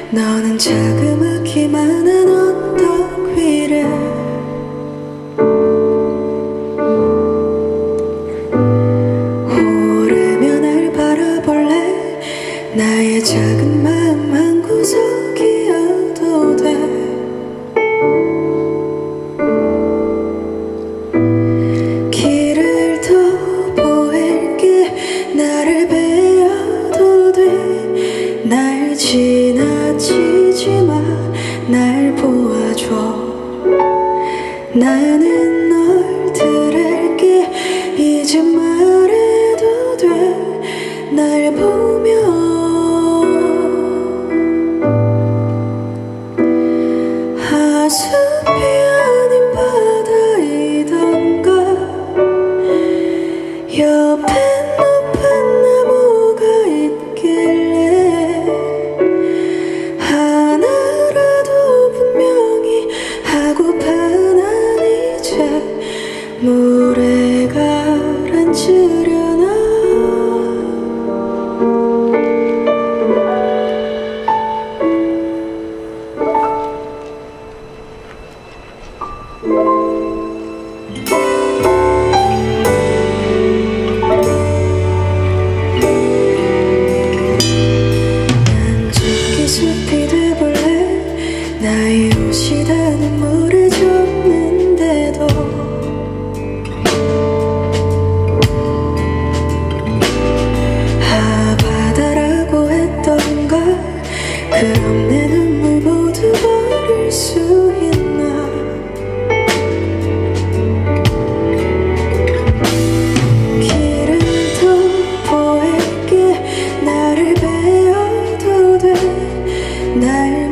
너는 자그맣기만한 언덕 위를 오르며 날 바라볼래. 나의 작은 마음 한 구석이어도 돼. 길을 더 보일게. 나를 베어도 돼. 날 지나치지 마. 날 보아줘. 나는 널 들을게. 이제 말해도 돼. 날 보며 하수비 아닌 바다이던가. 옆에 높은 나무가 있길래 하나라도 분명히 하고파. 난 이제 물에 가라앉으려나. 난 숲이 돼볼래. 나의 옷이 다 눈물에 젖는데도 바다라고 했던가. 그럼 내 눈물 모두 버릴 수 있나. 길을 더 보일게. 나를 베어도 돼. 날